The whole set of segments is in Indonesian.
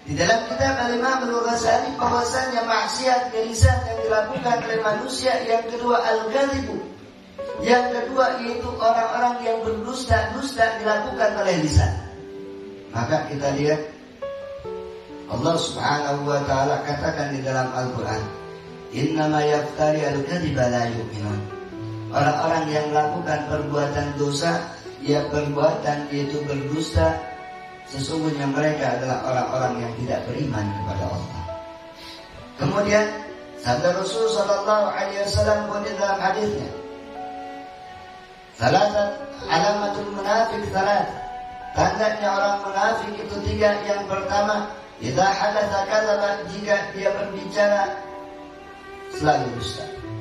Di dalam kitab Al-Imam Al-Ghazali bahwasanya maksiat lisan yang dilakukan oleh manusia, yang kedua al-kadhibu, yang kedua yaitu orang-orang yang berdusta-dusta dilakukan oleh lisan. Maka kita lihat Allah Subhanahu wa taala katakan di dalam Al-Qur'an, "Innama yaftari al-kadhiba la yu'minun." Orang-orang yang melakukan perbuatan dosa, ya perbuatan yaitu berdusta, sesungguhnya mereka adalah orang-orang yang tidak beriman kepada Allah. Kemudian sabda Rasul sallallahu alaihi wasallam pun di dalam hadisnya, "Salasat alamatul munafiq salat." Tandanya orang munafik itu tiga. Yang pertama, idza hadatsa kadzaba, jika dia berbicara selalu dusta.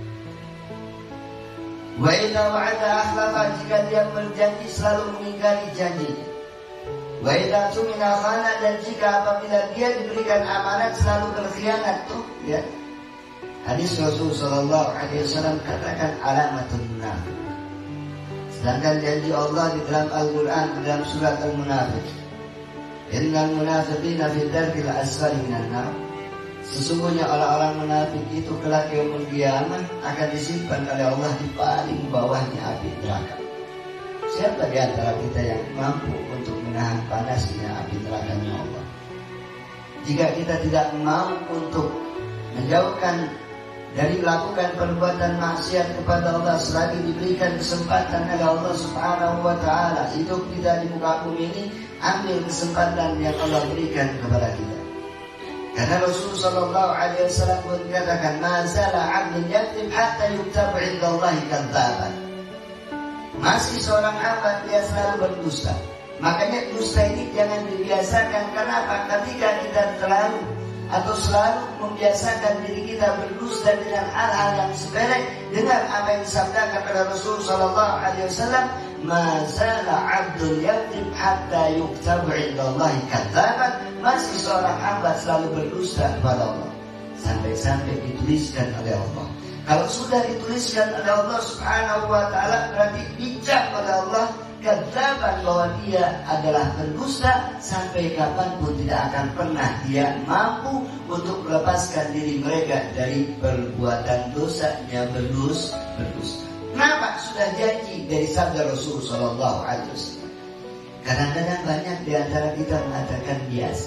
Wa idza wa'ada akhlafa, jika dia berjanji selalu mengingkari janjinya. Wa idza tumina khana, dan jika apabila dia diberikan amanat selalu berkhianat. Tuh ya, hadis Rasul sallallahu alaihi wasallam katakan alamatun munafiq. Sedangkan janji Allah di dalam Al-Quran, di dalam surat Al-Munafiq, innal munafiqina fi darkil asfali minan nar. Sesungguhnya orang-orang munafik itu kelak yaumul qiyamah akan disimpan oleh Allah di paling bawahnya api neraka. Siapa di antara kita yang mampu untuk menahan panasnya api nerakanya Allah? Jika kita tidak mau untuk menjauhkan dari melakukan perbuatan maksiat kepada Allah selagi diberikan kesempatan oleh Allah Subhanahu wa taala, hidup kita di muka bumi ini, ambil kesempatan yang Allah berikan kepada kita. Karena Rasul sallallahu alaihi wasallam pun katakan, "Mazala 'abdun yakdzib hatta yuktabu 'inda Allahi kadzdzaban." Masih seorang hamba dia selalu berdusta. Makanya dusta ini jangan dibiasakan. Kenapa? Ketika kita selalu membiasakan diri kita berdusta dengan hal-hal yang sepele, dengan apa yang disabdakan oleh Rasul sallallahu alaihi wasallam, "Mazala 'abdun yakdzib hatta yuktabu 'inda Allahi kadzdzaban." Masih seorang hamba selalu berdusta kepada Allah sampai-sampai dituliskan oleh Allah. Kalau sudah dituliskan oleh Allah Subhanahu wa taala, berarti dicap oleh Allah kadzdzaban, bahwa dia adalah pendusta. Sampai kapanpun tidak akan pernah dia mampu untuk melepaskan diri mereka dari perbuatan dosanya berdusta. Kenapa? Sudah janji dari sabda Rasul sallallahu alaihi wasallam. Kadang-kadang banyak di antara kita mengatakan biasa.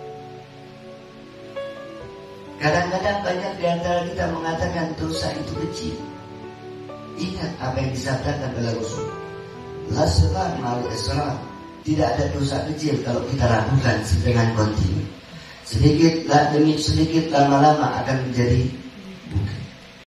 Kadang-kadang banyak di antara kita mengatakan dosa itu kecil. Ingat apa yang disabdakan oleh Rasul, la saghar ma'al israr. Tidak ada dosa kecil kalau kita lakukan dengan kontinu. Sedikit demi sedikit lama-lama akan menjadi bukit.